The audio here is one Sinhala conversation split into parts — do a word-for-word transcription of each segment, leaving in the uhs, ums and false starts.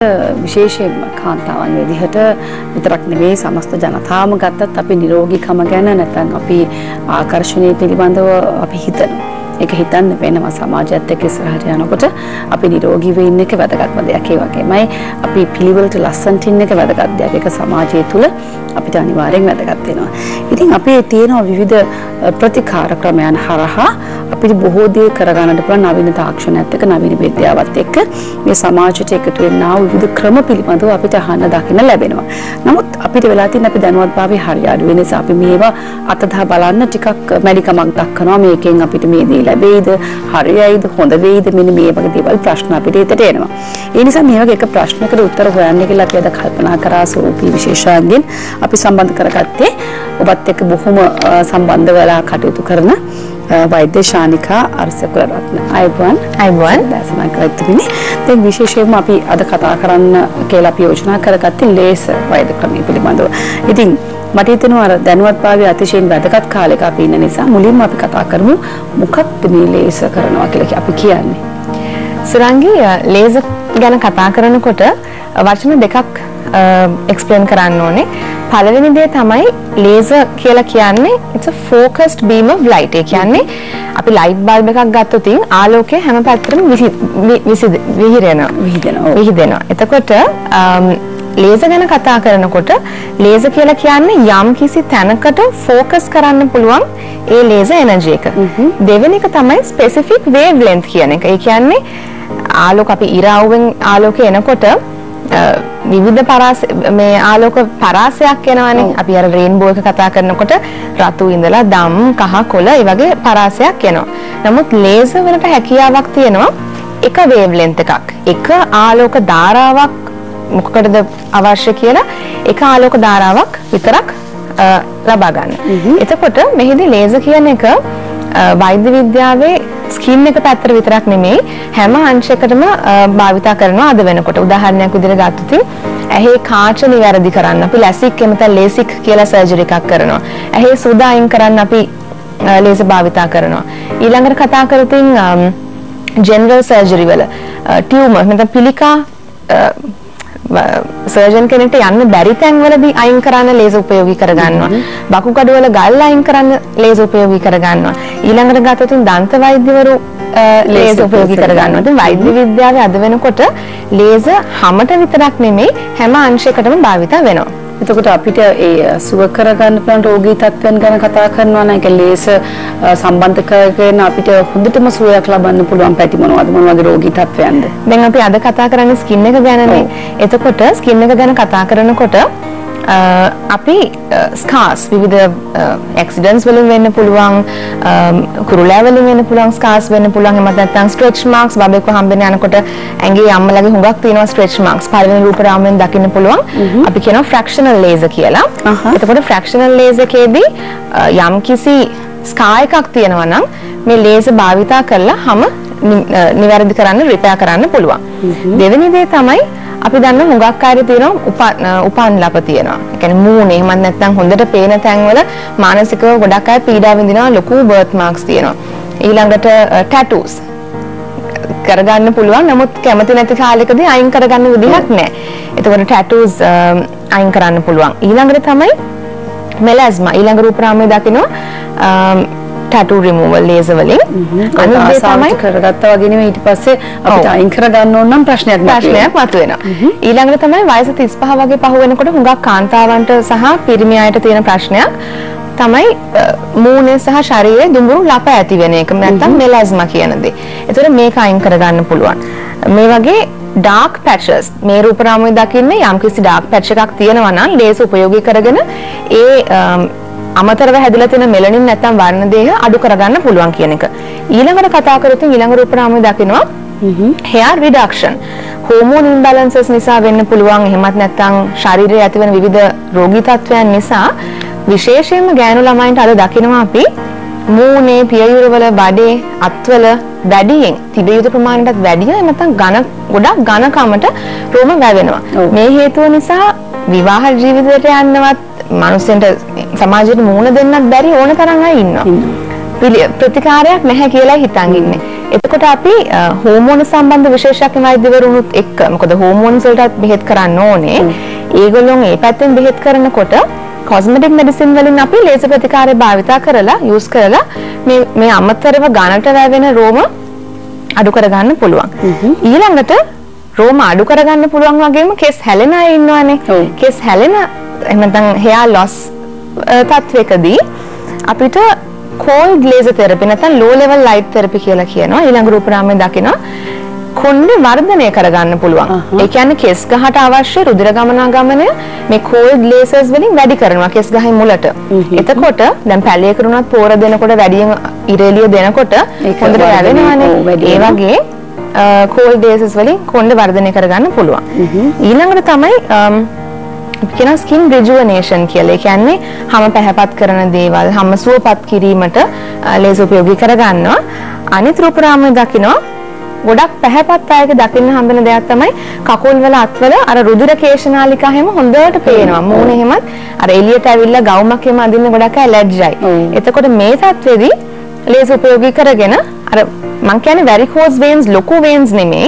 විශේෂයෙන්ම කාන්තාවන් විදිහට විතරක් නෙවෙයි සමස්ත ජනතාවම ගත්තත් අපි නිරෝගීකම ගැන නැත්නම් අපි ආකර්ෂණය පිළිබඳව අපි හිතනවා. ඒක හිතන්න වෙනවා සමාජයත් එක්ක ඉස්සරහට යනකොට අපි නිරෝගී වෙ ඉන්න එක වැදගත්ම දෙයක්. ඒ වගේමයි අපි පිළිවෙලට ලස්සනට ඉන්න එක වැදගත් දෙයක්. ඒක සමාජය තුළ අපිට අනිවාර්යෙන් වැදගත් වෙනවා. ඉතින් අපේ තියෙන විවිධ ප්‍රතිකාර ක්‍රමයන් හරහා අපිට බොහෝ දේ කරගන්නට පුළුවන් නවීන තාක්ෂණයත් එක්ක නවීන විද්‍යාවත් එක්ක මේ සමාජයට එකතු වෙනා විවිධ ක්‍රම පිළිබඳව අපිට අහන්න දකින්න ලැබෙනවා. නමුත් අපිට වෙලා තියෙන අපි දැනුවත්භාවය හරිය අඩු වෙන නිසා අපි මේවා අතදා බලන්න ටිකක් මැඩිකමක් දක්වනවා. මේකෙන් අපිට මේ දේ ලැබෙයිද, හරියයිද, හොඳ වෙයිද, මෙන්න මේ වගේ දේවල් ප්‍රශ්න අපිට හිතට එනවා. ඒ නිසා මේ වගේ එක ප්‍රශ්නකට උත්තර හොයන්න කියලා අපි අද කල්පනා කරා ස්වරූපී විශේෂඥයින් අපි සම්බන්ධ කරගත්තේ ඔබත් එක්ක බොහොම සම්බන්ධ වෙලා කටයුතු කරන වෛද්‍ය ශානිකා අර්සකුලරත්න. අයබෝන් අයබෝන් දැසනා කරත්තුනේ. දැන් විශේෂයෙන්ම අපි අද කතා කරන්න කියලා අපි යෝජනා කරගත්තේ ලේසර් වෛද්‍ය ක්‍රමය පිළිබඳව. ඉතින් මට හිතෙනවා අර දැනුවත්භාවය අතිශයින් වැදගත් කාලයක අපි ඉන්න නිසා මුලින්ම අපි කතා කරමු මොකක්ද මේ ලේසර් කරනවා කියලා අපි කියන්නේ. සුරංගී ලේසර් ගැන කතා කරනකොට වචන දෙකක් එක්ස්ප්ලেইন කරන්න ඕනේ. පළවෙනි දේ තමයි ලේසර් කියලා කියන්නේ it's a focused beam of light. ඒ කියන්නේ අපි ලයිට් බල්බ් එකක් ගත්තොත් ආලෝකය හැම පැත්තටම විහිදෙනවා. විහිදෙනවා. විහිදෙනවා. එතකොට ලේසර් ගැන කතා කරනකොට ලේසර් කියලා කියන්නේ යම් කිසි තැනකට ફોકસ කරන්න පුළුවන් ඒ ලේසර් එනර්ජි එක. දෙවෙනි එක තමයි ස්පෙસિෆික් වේව් ලෙන්ත් කියන එක. ඒ කියන්නේ ආලෝක අපි ඉරාවුවෙන් ආලෝකය එනකොට විවිධ පරාස මේ ආලෝක පරාසයක් එනවානේ. අපි අර රේන්බෝ එක කතා කරනකොට රතු ඉඳලා දම් කහ කොළ ඒ වගේ පරාසයක් එනවා. නමුත් ලේසර් වලට හැකියාවක් තියෙනවා එක වේව් ලෙන්ත් එකක්. එක ආලෝක ධාරාවක් මොකකටද අවශ්‍ය කියලා එක ආලෝක ධාරාවක් විතරක් ලබා ගන්න. එතකොට මෙහිදී ලේසර් කියන එක වෛද්‍ය විද්‍යාවේ ස්කින් එක පැත්තට විතරක් නෙමෙයි හැම අංශයකටම භාවිතා කරනවා අද වෙනකොට. උදාහරණයක් විදිහට ගත්තොත් ඇහි කාච නිවැරදි කරන්න අපි ලැසික් එමෙතන ලේසික් කියලා සර්ජරි එකක් කරනවා. ඇහි සුද අයින් කරන්න අපි ලේසර් භාවිතා කරනවා. ඊළඟට කතා කරොත් ජෙනරල් සර්ජරි වල ටියුමර් නැත්නම් පිළිකා සර්ජන් කෙනෙක්ට යන්න බැරි තැන්වලදී අයින් කරන්න ලේසර් උපයෝගී කරගන්නවා. බකුගඩ වල ගල් අයින් කරන්න ලේසර් උපයෝගී කරගන්නවා. ඊළඟට ගත්තොත් දන්ත වෛද්‍යවරු ලේසර් උපයෝගී කරගන්නවා. ඉතින් වෛද්‍ය විද්‍යාවේ අද වෙනකොට ලේසර් හැමත විතරක් නෙමෙයි හැම අංශයකටම භාවිත වෙනවා. එතකොට අපිට ඒ සුව කරගන්න පුළුවන් රෝගී තත්ත්වයන් ගැන කතා කරනවා නම් ඒක ලේසර් සම්බන්ධ කරගෙන අපිට හොඳටම සුවයක් ලබන්න පුළුවන් පැති මොනවද මොන වගේ රෝගී තත්ත්වයන්ද? දැන් අපි අද කතා කරන්නේ ස්කින් එක ගැනනේ. එතකොට ස්කින් එක ගැන කතා කරනකොට අපි ස්කාර්ස් විවිධ ඇක්සිඩන්ට්ස් වලින් වෙන්න පුළුවන්, කුරුලෑ වලින් වෙන්න පුළුවන් ස්කාර්ස් වෙන්න පුළුවන්. එමත් නැත්නම් ස්ට්‍රෙච් මාක්ස් බබෙක්ව හම්බෙන්න යනකොට ඇඟේ අම්මලගේ හුඟක් තියෙනවා ස්ට්‍රෙච් මාක්ස්. පළවෙනි රූප රාමුවෙන් දකින්න පුළුවන්. අපි කියනවා ෆ්‍රැක්ෂනල් ලේසර් කියලා. එතකොට ෆ්‍රැක්ෂනල් ලේසර් එකේදී යම් කිසි ස්කා එකක් තියෙනවා නම් මේ ලේසර් භාවිතා කරලා හැම නිවැරදි කරන්න රිපෙයාර් කරන්න පුළුවන්. දෙවෙනි දේ තමයි අපි දන්න හුඟක් අය තියෙනවා උපන් ලප තියෙනවා. ඒ කියන්නේ මූණේ එහෙමත් නැත්නම් හොඳට පේන තැන්වල මානසිකව ගොඩක් අය පීඩා විඳිනවා. ලොකු බර්ත් මාක්ස් තියෙනවා. ඊළඟට ටැටූස් කරගන්න පුළුවන්. නමුත් කැමති නැති කාලෙකදී අයින් කරගන්න විදිහක් නැහැ. එතකොට ටැටූස් අයින් කරන්න පුළුවන්. ඊළඟට තමයි මෙලස්මා. ඊළඟ රූප රාමයේ දකිනවා tattoo removal laser වලින් අනිත් දේ තමයි කරගත්තා වගේ නෙමෙයි ඊට පස්සේ අපිට අයින් කරගන්න ඕන නම් ප්‍රශ්නයක් ප්‍රශ්නයක් මතුවෙනවා. ඊළඟට තමයි වයස තිස්පහ වගේ පහ වෙනකොට හුඟක් කාන්තාවන්ට සහ පිරිමි අයට තියෙන ප්‍රශ්නයක් තමයි මූණේ සහ ශරීරයේ දුඹුරු ලප ඇති වෙන එක නැත්නම් මෙලස්මා කියන දේ. ඒතර මේක අයින් කරගන්න පුළුවන්. මේ වගේ dark patches මේ රූප රාමුවේ දකින්නේ යම්කිසි dark patch එකක් තියෙනවා නම් ලේසර් උපයෝගී කරගෙන ඒ අමතරව හැදිලා තියෙන මෙලනින් නැත්නම් වර්ණ දේහ අඩු කරගන්න පුළුවන් කියන එක. ඊළඟට කතා කරොත් ඊළඟ රූප රාමුවේ දකිනවා hair reduction. hormone imbalances නිසා වෙන්න පුළුවන්. එහෙමත් නැත්නම් ශරීරයේ ඇතිවන විවිධ රෝගී තත්ත්වයන් නිසා විශේෂයෙන්ම ගෑනු ළමයින්ට අද දකිනවා අපි මූණේ පියයුර වල බඩේ අත්වල වැඩියෙන් තිබිය යුතු ප්‍රමාණයටත් වැඩිය නැත්නම් ඝන ගොඩක් ඝනකමට රෝම වැවෙනවා. මේ හේතුව නිසා විවාහ ජීවිතයට යන්නවත් මිනිස්සුන්ට සමාජයට මුහුණ දෙන්නත් බැරි ඕන තරම් අය ඉන්නවා. ප්‍රතිකාරයක් නැහැ කියලා හිතන් ඉන්නේ. එතකොට අපි හෝමෝන සම්බන්ධ විශේෂඥ වෛද්‍යවරුනුත් එක්ක මොකද හෝමෝන්ස් වලට බෙහෙත් කරන්න ඕනේ. ඒගොල්ලෝ මේ පැත්තෙන් බෙහෙත් කරනකොට කොස්මෙටික් මෙඩිසින් වලින් අපි ලේසර් ප්‍රතිකාරය භාවිතා කරලා යූස් කරලා මේ මේ අමතරව ගානට වැවෙන රෝම අඩු කරගන්න පුළුවන්. ඊළඟට රෝම අඩු කරගන්න පුළුවන් වගේම කෙස් හැලෙන අය ඉන්නවනේ. කෙස් හැලෙන එහෙම නැත්නම් hair loss තත්වයකදී අපිට cold laser therapy නැත්නම් low level light therapy කියලා කියනවා. ඊළඟ රූපරාමයේ දකිනවා කොණ්ඩේ වර්ධනය කරගන්න පුළුවන්. ඒ කියන්නේ කෙස් ගහට අවශ්‍ය රුධිර ගමනාගමනය මේ cold lasers වලින් වැඩි කරනවා කෙස් ගහේ මුලට. එතකොට දැන් පැලයකට උනත් පෝර දෙනකොට වැඩියෙන් ඉරෙලිය දෙනකොට හොඳට වැවෙනවානේ. ඒ වගේ cold lasers වලින් කොණ්ඩේ වර්ධනය කරගන්න පුළුවන්. ඊළඟට තමයි කියන ස්කින් රිජුවනේෂන් කියලා. ඒ කියන්නේ හැම පැහැපත් කරන දේවල් හැම සුවපත් කිරීමට ලේසර් උපයෝගී කරගන්නවා. අනිත් රූපරාමයේ දකිනවා ගොඩක් පැහැපත් අයක දකින්න හම්බෙන දෙයක් තමයි කකුල් වල අත්වල අර රුධිර කේශනාලිකා හැම හොඳට පේනවා. මූණ එහෙමත් අර එළියට ඇවිල්ලා ගවුමක් එහෙම අදින්න ගොඩක් අය ඇලර්ජියි. එතකොට මේ තත්ත්වෙදී ලේසර් උපයෝගී කරගෙන අර මං කියන්නේ වැරිකෝස් වේන්ස් ලොකු වේන්ස් නෙමෙයි.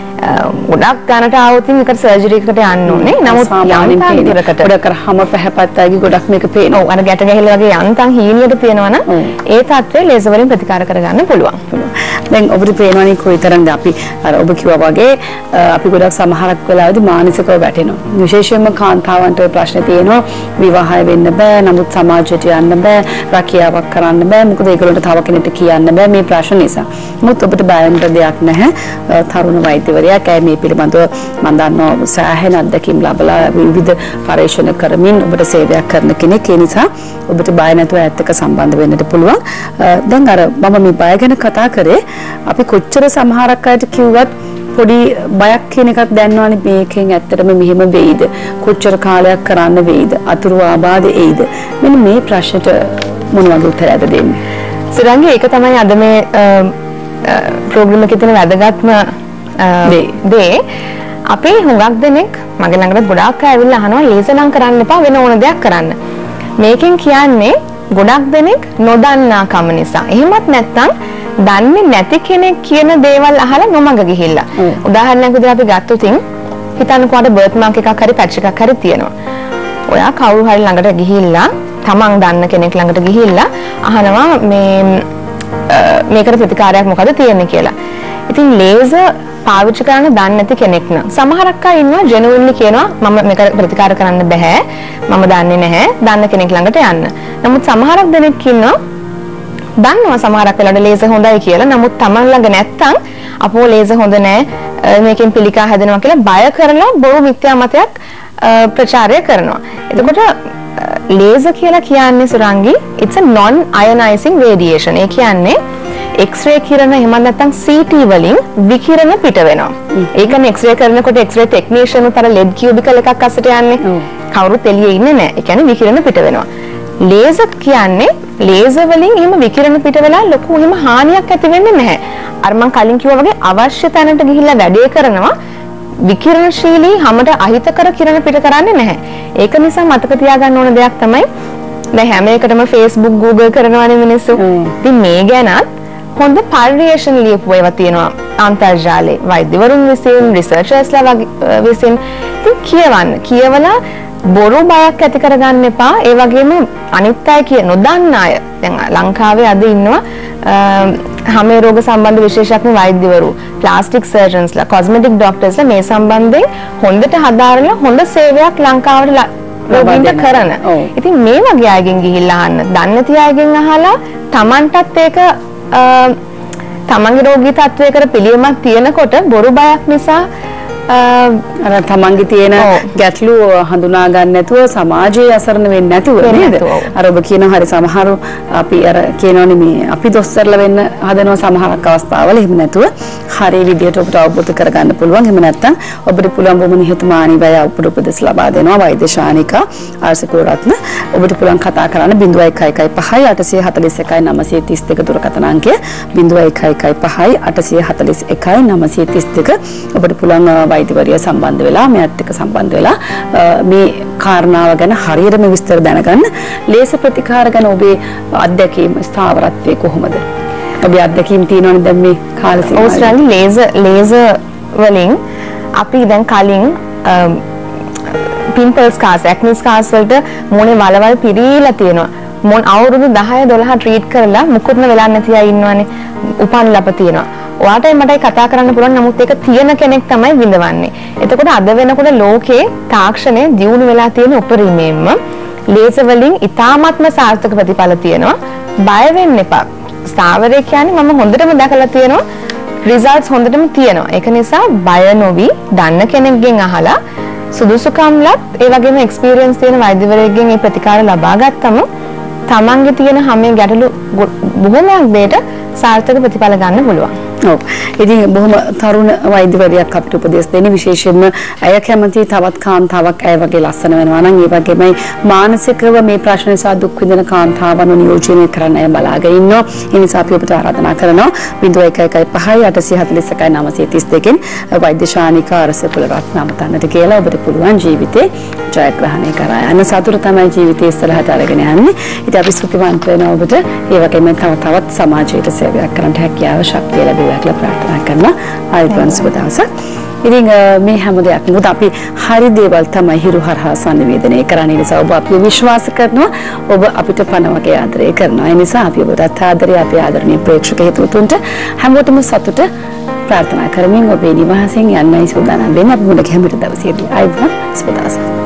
ගොඩක් ගන්නට ආවොත් මේකට සර්ජරි එකකට යන්න ඕනේ. නමුත් සාමාන්‍යයෙන් පේනකට ගොඩක් කරාම පැහැපත් අයගේ ගොඩක් මේක පේනවා. ඔව් අර ගැට ගැහිලා වගේ යන්තම් හීනියට තියෙනවනම් ඒ තත්ත්වය ලේසර් වලින් ප්‍රතිකාර කරගන්න පුළුවන්. දැන් ඔබට පේනවනේ කොයිතරම්ද අපි අර ඔබ කිව්වා වගේ අපි ගොඩක් සමහරක් වෙලාවදී මානසිකව වැටෙනවා. විශේෂයෙන්ම කාන්තාවන්ට ප්‍රශ්න තියෙනවා විවාහය වෙන්න බෑ, නමුත් සමාජයට යන්න බෑ, රැකියාවක් කරන්න බෑ, මොකද ඒගොල්ලන්ට තව කෙනෙක්ට කියන්න බෑ මේ ප්‍රශ්න නිසා. නමුත් ඔබට බය වෙන්න දෙයක් නැහැ. තරුණ වෛද්‍යවරයා කෑ මේ පිළිබඳව මම දන්නවා සෑහෙන අත්දැකීම් ලැබලා විවිධ පරීක්ෂණ කරමින් ඔබට සේවයක් කරන කෙනෙක්. ඒ නිසා ඔබට බය නැතුව ඇත්ත එක්ක සම්බන්ධ වෙන්නට පුළුවන්. දැන් අර මම මේ බය ගැන කතා කරේ අපි කොච්චර සමහරක් අයට කිව්වත් පොඩි බයක් කියන එකක් දැනනවානේ මේකෙන් ඇත්තටම මෙහෙම වෙයිද, කොච්චර කාලයක් කරන්න වෙයිද, අතුරු ආබාධ එයිද. මෙන්න මේ ප්‍රශ්නට මොන වගේ උත්තරයක්ද දෙන්නේ? සරංගි ඒක තමයි අද මේ ප්‍රෝග්‍රෑම් එකේ තියෙන වැදගත්ම දේ. අපි හුඟක් දෙනෙක් මගේ ළඟට ගොඩාක් අය ඇවිල්ලා අහනවා ලේසර් නම් කරන්න එපා වෙන ඕන දෙයක් කරන්න. මේකෙන් කියන්නේ ගොඩක් දෙනෙක් නොදන්නා කම නිසා. එහෙමත් නැත්නම් දන්නේ නැති කෙනෙක් කියන දේවල් අහලා නොමග ගිහිල්ලා. උදාහරණයක් විදිහට අපි ගත්තොත් හිතන්නකෝ අර බර්ත් මාක් එකක් හරි පැච් එකක් හරි තියෙනවා. ඔයා කවුරු හරි ළඟට ගිහිල්ලා තමන් දන්න කෙනෙක් ළඟට ගිහිල්ලා අහනවා මේ මේකට ප්‍රතිකාරයක් මොකද තියෙන්නේ කියලා. ඉතින් ලේසර් පාවිච්චි කරන්න දන්නේ නැති කෙනෙක් නම් සමහරක් අය ඉන්නවා ජෙනුවින්ලි කියනවා මම මේක ප්‍රතිකාර කරන්න බෑ, මම දන්නේ නැහැ, දන්න කෙනෙක් ළඟට යන්න. නමුත් සමහරක් දෙනෙක් ඉන්නවා දන්නවා සමහරක් වෙලාවට ලේසර් හොඳයි කියලා. නමුත් Taman ළඟ නැත්තම් අපෝ ලේසර් හොඳ නැහැ, මේකෙන් පිළිකා හැදෙනවා කියලා බය කරලා බොරු මිත්‍යා මතයක් ප්‍රචාරය කරනවා. එතකොට ලේසර් කියලා කියන්නේ Surangi it's a non ionizing radiation. ඒ කියන්නේ X-ray කිරණ එහෙම නැත්නම් C T වලින් විකිරණ පිට වෙනවා. ඒකනේ X-ray කරනකොට X-ray technician උතර ලෙඩ් කියුබිකල් එකක් අස්සට යන්නේ. කවුරුත් එළියේ ඉන්නේ නැහැ. ඒ කියන්නේ විකිරණ පිට වෙනවා. ලේසර් කියන්නේ ලේසර් වලින් එහෙම විකිරණ පිට වෙලා ලොකු එහෙම හානියක් ඇති වෙන්නේ නැහැ. අර මම කලින් කිව්වා වගේ අවශ්‍ය තැනට ගිහිල්ලා වැඩේ කරනවා. විකිරණශීලී හැමත අහිතකර කිරණ පිට කරන්නේ නැහැ. ඒක නිසා මතක තියාගන්න ඕන දෙයක් තමයි දැන් හැම එකටම Facebook Google කරනවානේ මිනිස්සු. ඉතින් මේ ගැනත් හොඳ පරිශ්‍රණ ලියපු ඒවා තියෙනවා අන්තර්ජාලයේ වෛද්‍යවරුන් විසින් රිසර්චර්ස්ලා විසින්. ඉතින් කියවන්න කියවලා බොරු බයක් ඇති කරගන්න එපා. ඒ වගේම අනිත් අය කිය නොදන්න අය දැන් ලංකාවේ අද ඉන්නවා හැම රෝග සම්බන්ධ විශේෂඥ වෛද්‍යවරු, ප්ලාස්ටික් සර්ජන්ස්ලා, කොස්මෙටික් ડોක්ටර්ස්ලා මේ සම්බන්ධයෙන් හොඳට හදාරලා හොඳ සේවයක් ලංකාවට රෝගීන්ට කරන. ඉතින් මේ වගේ අයගෙන් ගිහිල්ලා අහන්න, දන්නේ නැති අයගෙන් අහලා Tamanටත් ඒක තමන්ගේ රෝගී තත්වයකට පිළියමක් තියෙනකොට බොරු බයක් නිසා අර තමන්ගේ තියෙන ගැටලු හඳුනා ගන්න නැතුව සමාජයේ අසරණ වෙන්නේ නැතුව නේද? අර ඔබ කියන හරි සමහරු අපි අර කියනෝනේ මේ අපි දොස්තරලා වෙන්න හදනවා සමහරක් අවස්ථාවල. එහෙම නැතුව හරි විදියට ඔබට අවබෝධ කරගන්න පුළුවන්. එහෙම නැත්නම් ඔබට පුළුවන් බොහොම නිහතමානීව අපට උපදෙස් ලබා දෙනවා වෛද්‍ය ශානිකා ආර්සිකෝරත්න. ඔබට පුළුවන් කතා කරන්න zero one one one five eight four one one nine three two දුරකථන අංකය zero one one one five eight four one one nine three two. ඔබට පුළුවන් වෛද්‍යවරිය සම්බන්ධ වෙලා මෙයත් එක්ක සම්බන්ධ වෙලා මේ කාරණාව ගැන හරියටම විස්තර දැනගන්න. ලේසර් ප්‍රතිකාර ගැන ඔබේ අත්දැකීම් ස්ථාවරත්වයේ කොහොමද? ඔබේ අත්දැකීම් තියෙනවනේ දැන් මේ කාල සීමාවේ. ඕස්ට්‍රේලියාවේ ලේසර් ලේසර් වලින් අපි දැන් කලින් පිම්පල්ස් ස්කාර්ස් ඇක්නි ස්කාර්ස් වලට මොනේ වලවල් පිරීලා තියෙනවා. මොන් අවුරුදු දහය දොළහ ට්‍රීට් කරලා මුකුත්ම වෙලා නැති අය ඉන්නවනේ. උපන් ලප තියෙනවා. ඔයාටයි මටයි කතා කරන්න පුළුවන් නමුත් ඒක තියෙන කෙනෙක් තමයි විඳවන්නේ. එතකොට අද වෙනකොට ලෝකේ තාක්ෂණය දියුණු වෙලා තියෙන උපරිමයෙන්ම ලේසර් වලින් ඉතාමත්ම සාර්ථක ප්‍රතිඵල තියෙනවා. බය වෙන්න එපා. ස්ථාවරය කියන්නේ මම හොඳටම දැකලා තියෙනවා. රිසල්ට්ස් හොඳටම තියෙනවා. ඒක නිසා බය නොවි දන්න කෙනෙක්ගෙන් අහලා සුදුසුකම්ලත් ඒ වගේම එක්ස්පීරියන්ස් තියෙන වෛද්‍යවරයෙක්ගෙන් මේ ප්‍රතිකාර ලබා ගත්තම තමන්ගේ තියෙන හැම ගැටලු බොහොමයක් දෙයට සාර්ථක ප්‍රතිඵල ගන්න පුළුවන්. ඔව්. ඉතින් බොහොම තරුණ වෛද්‍යවරියක් අපිට උපදෙස් දෙන්නේ විශේෂයෙන්ම අය කැමති තවත් කාන්තාවක් ඇය වගේ ලස්සන වෙනවා නම් ඒ වගේමයි මානසිකව මේ ප්‍රශ්න නිසා දුක් විඳින කාන්තාවන්ව නියෝජනය කරන්න අය බලාගෙන ඉන්නවා. ඒ නිසා අපි ඔබට ආරාධනා කරනවා zero one one five eight four four nine nine three one කින් වෛද්‍ය ශානිකා අරසපුලරත්න නමතන්නට කියලා ඔබට පුළුවන් ජීවිතේ ජයග්‍රහණය කරා යන සතුට තමයි ජීවිතයේ ඉස්සරහට අරගෙන යන්නේ. ඉතින් අපි සුඛවන්ත වෙනවා ඔබට ඒ වගේම තව තවත් සමාජයට සේවයක් කරන්න හැකියාව ශක්තිය ලැබේවා කියලා ප්‍රාර්ථනා කරනවා. ආයුබෝවන් සුබ දවසක්. ඉතින් මේ හැම දෙයක්ම මොකද අපි හරි දේවල් තමයි හිරු හරහා සංනිවේදනය කරන්නේ. නිසා ඔබ අපිව විශ්වාස කරනවා. ඔබ අපිට පණ වගේ ආදරය කරනවා. ඒ නිසා අපි ඔබට ආදරය අපේ ආදරණීය ප්‍රේක්ෂක හිතවතුන්ට හැමෝටම සතුට ප්‍රාර්ථනා කරමින් ඔබේ නිවහසෙන් යන්නයි සූදානම් වෙන්නේ. අපි මුල කැමරට දවසේදී ආයුබෝවන් සුබ දවසක්.